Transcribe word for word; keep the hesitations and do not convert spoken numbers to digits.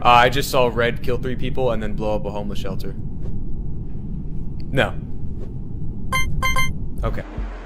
Uh, I just saw red kill three people and then blow up a homeless shelter. No. Okay.